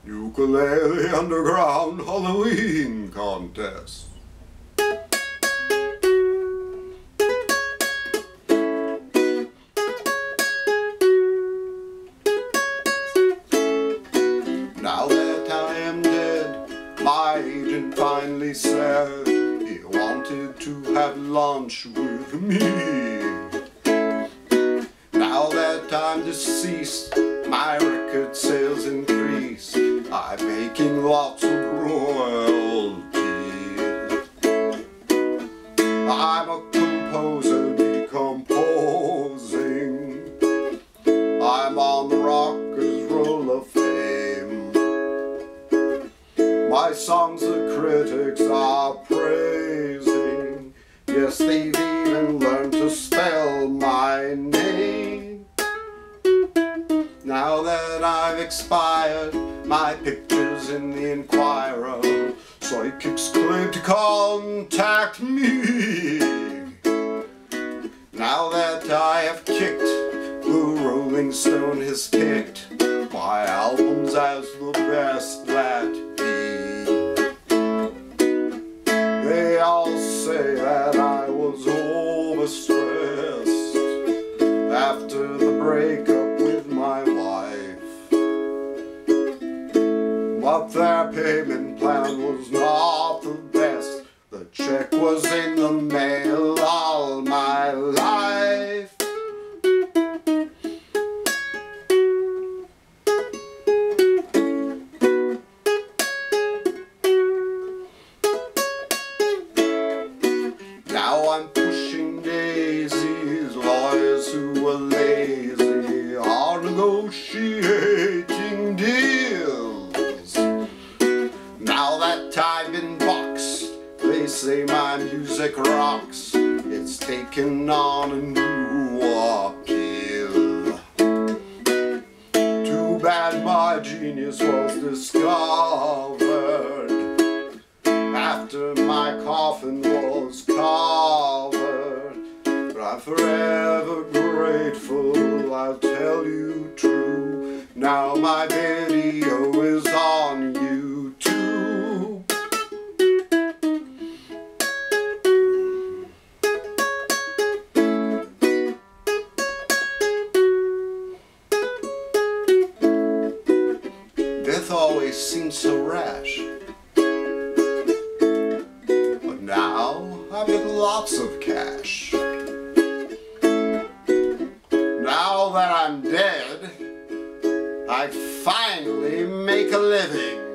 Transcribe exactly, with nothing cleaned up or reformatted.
Ukulele Underground Halloween contest. Now that I am dead, my agent finally said he wanted to have lunch with me. Now that I'm deceased, my record sales increase. I'm making lots of royalties. I'm a composer decomposing. I'm on the Rockers Roll of Fame. My songs the critics are praising. Yes, they've even learned to spell my name. Now that I've expired, my picture's in the Inquirer. Psychics claim to contact me. Now that I have kicked, the Rolling Stone has picked my albums as the best that be. They all say that I was overstressed after the breakup with my wife. But their payment plan was not the best. The check was in the mail all my life. Now I'm pushing daisies, lawyers who were lazy are negotiating deals. Now that I've been boxed, they say my music rocks. It's taken on a new appeal. Too bad my genius was discovered after my coffin was covered. But I'm forever grateful, I'll tell you true. Now my video is on YouTube. Death always seems so rash. Now I've got lots of cash. Now that I'm dead, I finally make a living.